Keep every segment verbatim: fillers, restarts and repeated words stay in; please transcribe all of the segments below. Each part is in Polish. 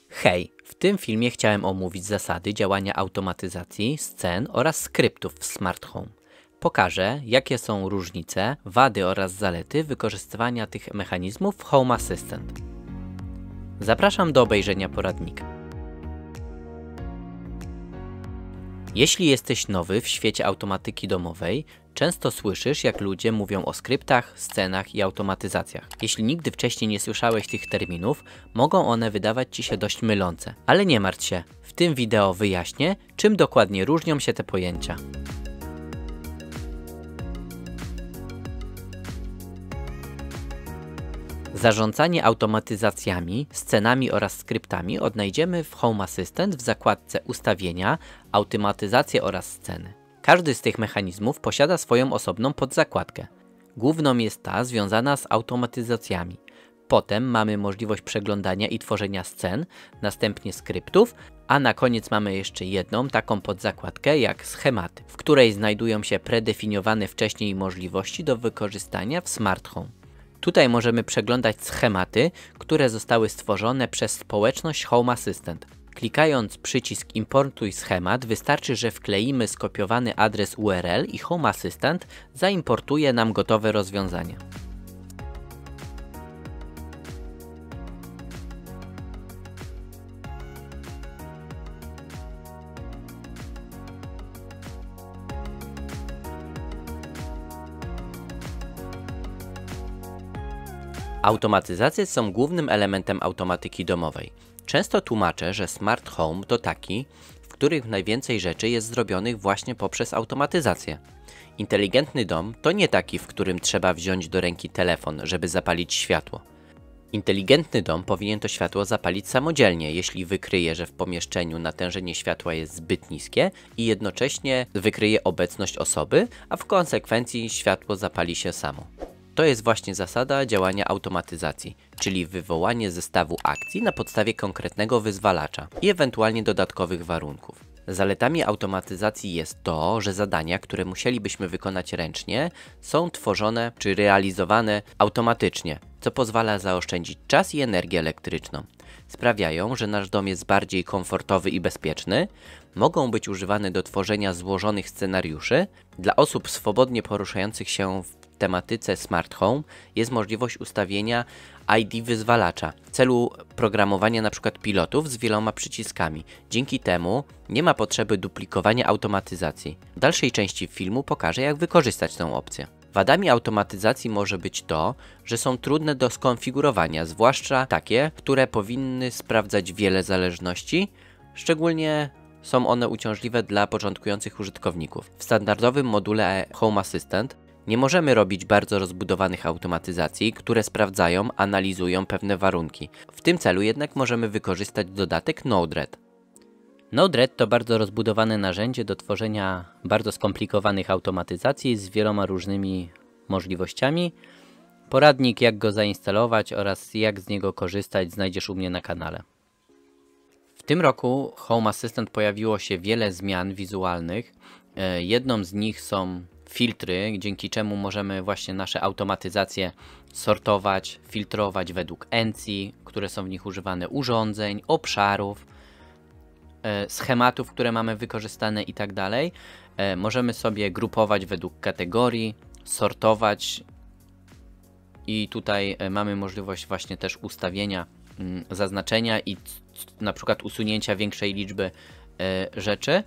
Hej, w tym filmie chciałem omówić zasady działania automatyzacji, scen oraz skryptów w Smart Home. Pokażę, jakie są różnice, wady oraz zalety wykorzystywania tych mechanizmów w Home Assistant. Zapraszam do obejrzenia poradnika. Jeśli jesteś nowy w świecie automatyki domowej, często słyszysz, jak ludzie mówią o skryptach, scenach i automatyzacjach. Jeśli nigdy wcześniej nie słyszałeś tych terminów, mogą one wydawać Ci się dość mylące. Ale nie martw się, w tym wideo wyjaśnię, czym dokładnie różnią się te pojęcia. Zarządzanie automatyzacjami, scenami oraz skryptami odnajdziemy w Home Assistant w zakładce Ustawienia, Automatyzacje oraz sceny. Każdy z tych mechanizmów posiada swoją osobną podzakładkę. Główną jest ta związana z automatyzacjami. Potem mamy możliwość przeglądania i tworzenia scen, następnie skryptów, a na koniec mamy jeszcze jedną taką podzakładkę jak schematy, w której znajdują się predefiniowane wcześniej możliwości do wykorzystania w Smart Home. Tutaj możemy przeglądać schematy, które zostały stworzone przez społeczność Home Assistant. Klikając przycisk Importuj schemat, wystarczy, że wkleimy skopiowany adres U R L i Home Assistant zaimportuje nam gotowe rozwiązania. Automatyzacje są głównym elementem automatyki domowej. Często tłumaczę, że Smart Home to taki, w których najwięcej rzeczy jest zrobionych właśnie poprzez automatyzację. Inteligentny dom to nie taki, w którym trzeba wziąć do ręki telefon, żeby zapalić światło. Inteligentny dom powinien to światło zapalić samodzielnie, jeśli wykryje, że w pomieszczeniu natężenie światła jest zbyt niskie i jednocześnie wykryje obecność osoby, a w konsekwencji światło zapali się samo. To jest właśnie zasada działania automatyzacji, czyli wywołanie zestawu akcji na podstawie konkretnego wyzwalacza i ewentualnie dodatkowych warunków. Zaletami automatyzacji jest to, że zadania, które musielibyśmy wykonać ręcznie, są tworzone czy realizowane automatycznie, co pozwala zaoszczędzić czas i energię elektryczną. Sprawiają, że nasz dom jest bardziej komfortowy i bezpieczny, mogą być używane do tworzenia złożonych scenariuszy. Dla osób swobodnie poruszających się w tematyce Smart Home jest możliwość ustawienia I D wyzwalacza w celu programowania np. pilotów z wieloma przyciskami. Dzięki temu nie ma potrzeby duplikowania automatyzacji. W dalszej części filmu pokażę, jak wykorzystać tę opcję. Wadami automatyzacji może być to, że są trudne do skonfigurowania, zwłaszcza takie, które powinny sprawdzać wiele zależności, szczególnie są one uciążliwe dla początkujących użytkowników. W standardowym module Home Assistant nie możemy robić bardzo rozbudowanych automatyzacji, które sprawdzają, analizują pewne warunki. W tym celu jednak możemy wykorzystać dodatek Node-RED. Node-RED to bardzo rozbudowane narzędzie do tworzenia bardzo skomplikowanych automatyzacji z wieloma różnymi możliwościami. Poradnik, jak go zainstalować oraz jak z niego korzystać, znajdziesz u mnie na kanale. W tym roku Home Assistant pojawiło się wiele zmian wizualnych. Jedną z nich są filtry, dzięki czemu możemy właśnie nasze automatyzacje sortować, filtrować według N C I, które są w nich używane, urządzeń, obszarów, e, schematów, które mamy wykorzystane i tak dalej. E, możemy sobie grupować według kategorii, sortować i tutaj e, mamy możliwość właśnie też ustawienia m, zaznaczenia i na przykład usunięcia większej liczby e, rzeczy.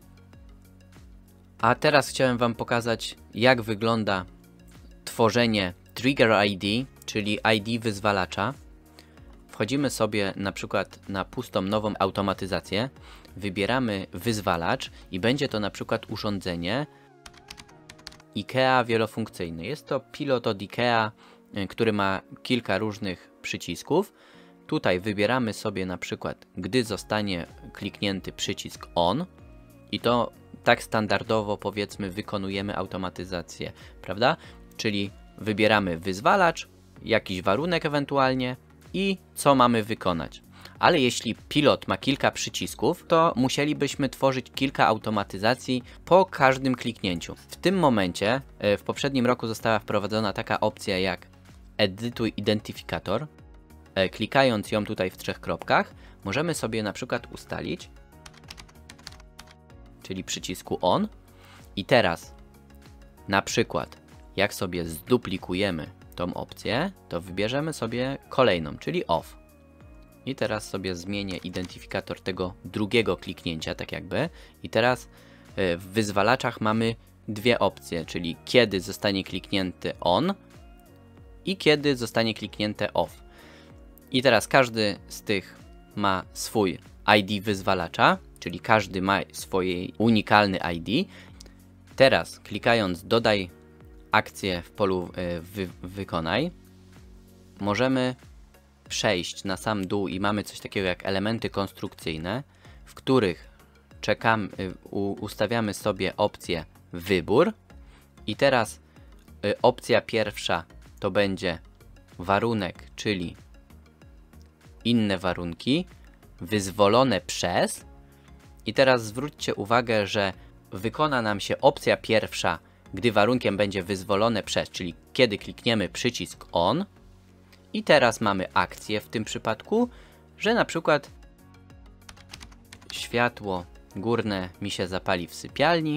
A teraz chciałem Wam pokazać, jak wygląda tworzenie Trigger I D, czyli I D wyzwalacza. Wchodzimy sobie na przykład na pustą nową automatyzację, wybieramy wyzwalacz i będzie to na przykład urządzenie IKEA wielofunkcyjne. Jest to pilot od IKEA, który ma kilka różnych przycisków. Tutaj wybieramy sobie na przykład, gdy zostanie kliknięty przycisk ON i to tak standardowo, powiedzmy, wykonujemy automatyzację, prawda? Czyli wybieramy wyzwalacz, jakiś warunek ewentualnie i co mamy wykonać. Ale jeśli pilot ma kilka przycisków, to musielibyśmy tworzyć kilka automatyzacji po każdym kliknięciu. W tym momencie, w poprzednim roku została wprowadzona taka opcja jak Edytuj identyfikator. e, klikając ją tutaj w trzech kropkach, możemy sobie na przykład ustalić, czyli przycisku on. I teraz na przykład jak sobie zduplikujemy tą opcję, to wybierzemy sobie kolejną, czyli off. I teraz sobie zmienię identyfikator tego drugiego kliknięcia, tak jakby. I teraz w wyzwalaczach mamy dwie opcje, czyli kiedy zostanie kliknięty on i kiedy zostanie kliknięte off. I teraz każdy z tych ma swój I D wyzwalacza, czyli każdy ma swoje unikalny I D. Teraz klikając dodaj akcję w polu wy wykonaj, możemy przejść na sam dół i mamy coś takiego jak elementy konstrukcyjne, w których czekamy, ustawiamy sobie opcję wybór i teraz y, opcja pierwsza to będzie warunek, czyli inne warunki wyzwolone przez, i teraz zwróćcie uwagę, że wykona nam się opcja pierwsza, gdy warunkiem będzie wyzwolone przez, czyli kiedy klikniemy przycisk on. I teraz mamy akcję w tym przypadku, że na przykład światło górne mi się zapali w sypialni.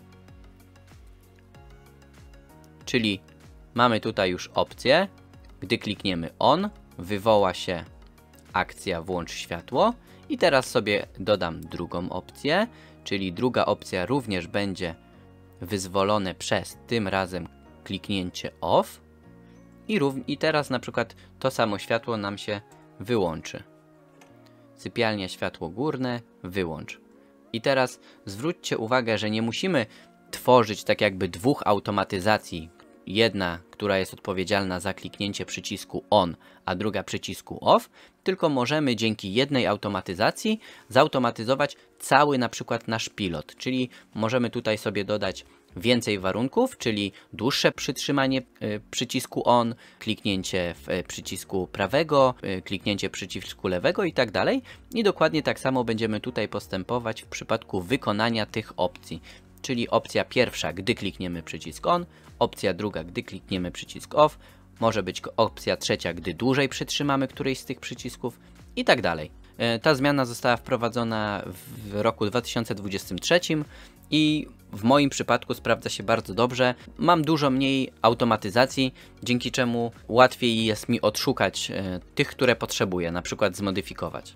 Czyli mamy tutaj już opcję, gdy klikniemy on, wywoła się akcja włącz światło. I teraz sobie dodam drugą opcję, czyli druga opcja również będzie wyzwolone przez, tym razem kliknięcie off. I, I teraz na przykład to samo światło nam się wyłączy. Sypialnia, światło górne, wyłącz. I teraz zwróćcie uwagę, że nie musimy tworzyć tak jakby dwóch automatyzacji. Jedna, która jest odpowiedzialna za kliknięcie przycisku on, a druga przycisku off, tylko możemy dzięki jednej automatyzacji zautomatyzować cały na przykład nasz pilot. Czyli możemy tutaj sobie dodać więcej warunków, czyli dłuższe przytrzymanie y, przycisku on, kliknięcie w y, przycisku prawego, y, kliknięcie przycisku lewego i tak dalej. I dokładnie tak samo będziemy tutaj postępować w przypadku wykonania tych opcji. Czyli opcja pierwsza, gdy klikniemy przycisk on, opcja druga, gdy klikniemy przycisk off, może być opcja trzecia, gdy dłużej przytrzymamy któryś z tych przycisków i tak dalej. Y, ta zmiana została wprowadzona w roku dwa tysiące dwudziestym trzecim i w moim przypadku sprawdza się bardzo dobrze. Mam dużo mniej automatyzacji, dzięki czemu łatwiej jest mi odszukać e, tych, które potrzebuję, na przykład zmodyfikować.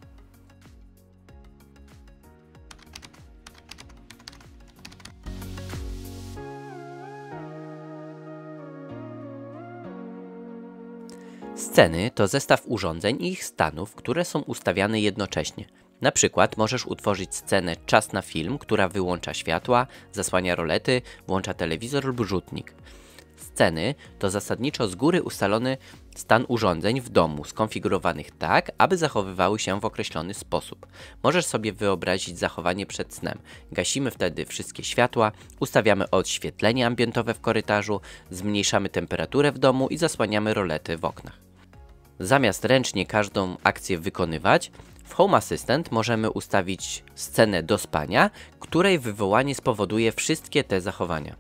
Sceny to zestaw urządzeń i ich stanów, które są ustawiane jednocześnie. Na przykład możesz utworzyć scenę czas na film, która wyłącza światła, zasłania rolety, włącza telewizor lub rzutnik. Sceny to zasadniczo z góry ustalony stan urządzeń w domu, skonfigurowanych tak, aby zachowywały się w określony sposób. Możesz sobie wyobrazić zachowanie przed snem. Gasimy wtedy wszystkie światła, ustawiamy oświetlenie ambientowe w korytarzu, zmniejszamy temperaturę w domu i zasłaniamy rolety w oknach. Zamiast ręcznie każdą akcję wykonywać, w Home Assistant możemy ustawić scenę do spania, której wywołanie spowoduje wszystkie te zachowania.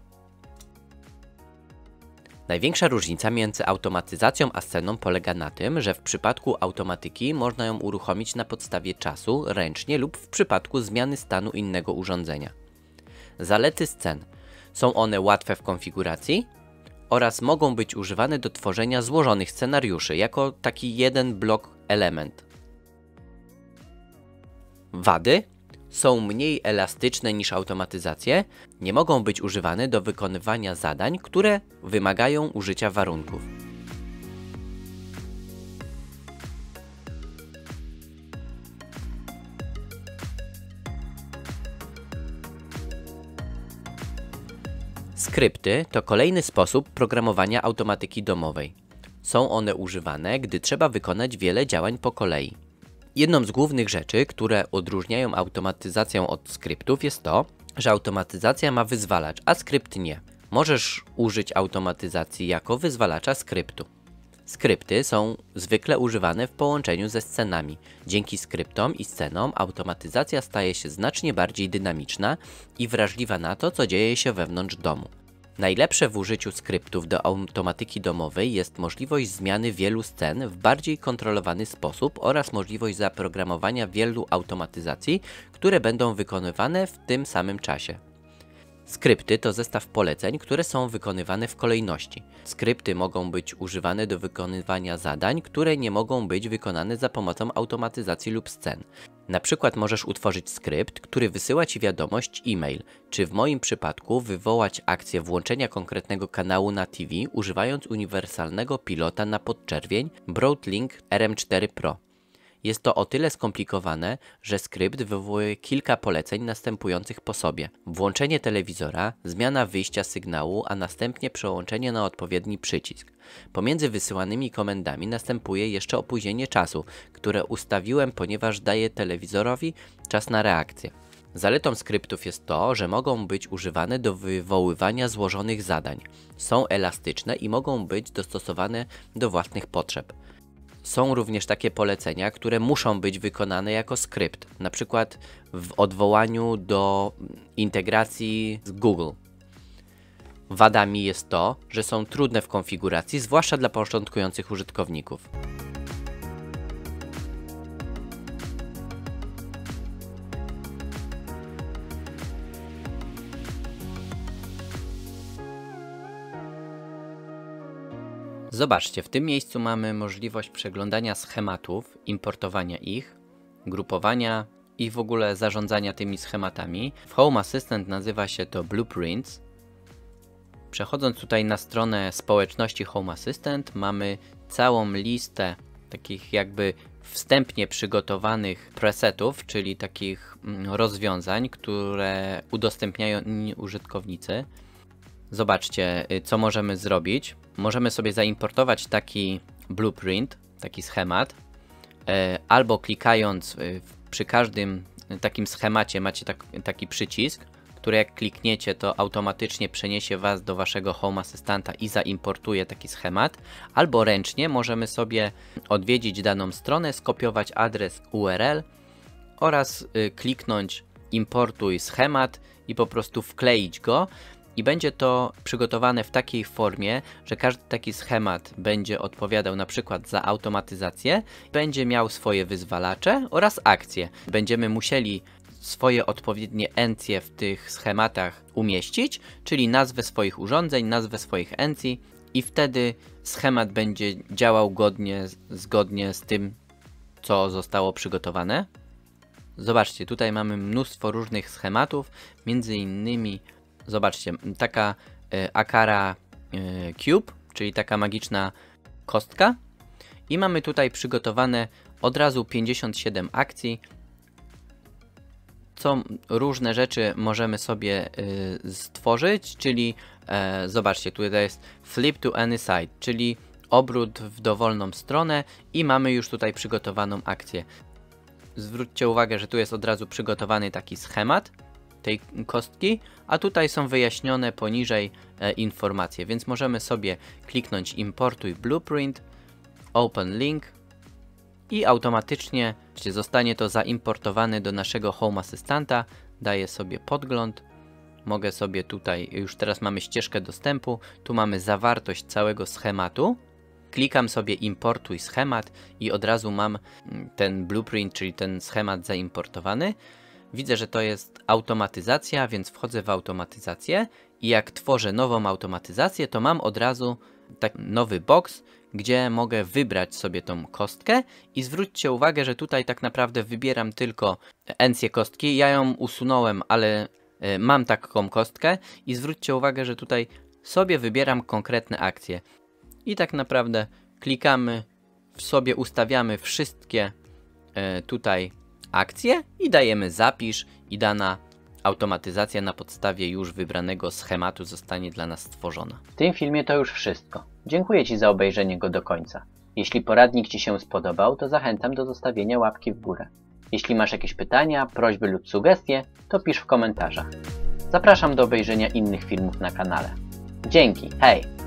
Największa różnica między automatyzacją a sceną polega na tym, że w przypadku automatyki można ją uruchomić na podstawie czasu, ręcznie lub w przypadku zmiany stanu innego urządzenia. Zalety scen. Są one łatwe w konfiguracji oraz mogą być używane do tworzenia złożonych scenariuszy jako taki jeden blok element. Wady. Są mniej elastyczne niż automatyzacje, nie mogą być używane do wykonywania zadań, które wymagają użycia warunków. Skrypty to kolejny sposób programowania automatyki domowej. Są one używane, gdy trzeba wykonać wiele działań po kolei. Jedną z głównych rzeczy, które odróżniają automatyzację od skryptów, jest to, że automatyzacja ma wyzwalacz, a skrypt nie. Możesz użyć automatyzacji jako wyzwalacza skryptu. Skrypty są zwykle używane w połączeniu ze scenami. Dzięki skryptom i scenom automatyzacja staje się znacznie bardziej dynamiczna i wrażliwa na to, co dzieje się wewnątrz domu. Najlepsze w użyciu skryptów do automatyki domowej jest możliwość zmiany wielu scen w bardziej kontrolowany sposób oraz możliwość zaprogramowania wielu automatyzacji, które będą wykonywane w tym samym czasie. Skrypty to zestaw poleceń, które są wykonywane w kolejności. Skrypty mogą być używane do wykonywania zadań, które nie mogą być wykonane za pomocą automatyzacji lub scen. Na przykład możesz utworzyć skrypt, który wysyła Ci wiadomość e-mail, czy w moim przypadku wywołać akcję włączenia konkretnego kanału na T V używając uniwersalnego pilota na podczerwień Broadlink R M cztery Pro. Jest to o tyle skomplikowane, że skrypt wywołuje kilka poleceń następujących po sobie. Włączenie telewizora, zmiana wyjścia sygnału, a następnie przełączenie na odpowiedni przycisk. Pomiędzy wysyłanymi komendami następuje jeszcze opóźnienie czasu, które ustawiłem, ponieważ daje telewizorowi czas na reakcję. Zaletą skryptów jest to, że mogą być używane do wywoływania złożonych zadań. Są elastyczne i mogą być dostosowane do własnych potrzeb. Są również takie polecenia, które muszą być wykonane jako skrypt, na przykład w odwołaniu do integracji z Google. Wadami jest to, że są trudne w konfiguracji, zwłaszcza dla początkujących użytkowników. Zobaczcie, w tym miejscu mamy możliwość przeglądania schematów, importowania ich, grupowania i w ogóle zarządzania tymi schematami. W Home Assistant nazywa się to Blueprints. Przechodząc tutaj na stronę społeczności Home Assistant, mamy całą listę takich jakby wstępnie przygotowanych presetów, czyli takich rozwiązań, które udostępniają inni użytkownicy. Zobaczcie, co możemy zrobić. Możemy sobie zaimportować taki blueprint, taki schemat, albo klikając przy każdym takim schemacie macie tak, taki przycisk, który jak klikniecie, to automatycznie przeniesie Was do Waszego Home Assistanta i zaimportuje taki schemat, albo ręcznie możemy sobie odwiedzić daną stronę, skopiować adres U R L oraz kliknąć importuj schemat i po prostu wkleić go. I będzie to przygotowane w takiej formie, że każdy taki schemat będzie odpowiadał na przykład za automatyzację, będzie miał swoje wyzwalacze oraz akcje. Będziemy musieli swoje odpowiednie encje w tych schematach umieścić, czyli nazwę swoich urządzeń, nazwę swoich encji i wtedy schemat będzie działał godnie, zgodnie z tym, co zostało przygotowane. Zobaczcie, tutaj mamy mnóstwo różnych schematów, między innymi zobaczcie, taka y, Akara y, Cube, czyli taka magiczna kostka i mamy tutaj przygotowane od razu pięćdziesiąt siedem akcji, co różne rzeczy możemy sobie y, stworzyć, czyli y, zobaczcie, tutaj jest flip to any side, czyli obrót w dowolną stronę i mamy już tutaj przygotowaną akcję. Zwróćcie uwagę, że tu jest od razu przygotowany taki schemat tej kostki, a tutaj są wyjaśnione poniżej e, informacje, więc możemy sobie kliknąć importuj blueprint, open link i automatycznie zostanie to zaimportowane do naszego Home Assistanta. Daję sobie podgląd, mogę sobie tutaj, już teraz mamy ścieżkę dostępu, tu mamy zawartość całego schematu. Klikam sobie importuj schemat i od razu mam ten blueprint, czyli ten schemat zaimportowany. Widzę, że to jest automatyzacja, więc wchodzę w automatyzację i jak tworzę nową automatyzację, to mam od razu taki nowy box, gdzie mogę wybrać sobie tą kostkę i zwróćcie uwagę, że tutaj tak naprawdę wybieram tylko encję kostki. Ja ją usunąłem, ale mam taką kostkę i zwróćcie uwagę, że tutaj sobie wybieram konkretne akcje. I tak naprawdę klikamy, w sobie ustawiamy wszystkie e, tutaj akcje i dajemy zapisz i dana automatyzacja na podstawie już wybranego schematu zostanie dla nas stworzona. W tym filmie to już wszystko. Dziękuję Ci za obejrzenie go do końca. Jeśli poradnik Ci się spodobał, to zachęcam do zostawienia łapki w górę. Jeśli masz jakieś pytania, prośby lub sugestie, to pisz w komentarzach. Zapraszam do obejrzenia innych filmów na kanale. Dzięki, hej!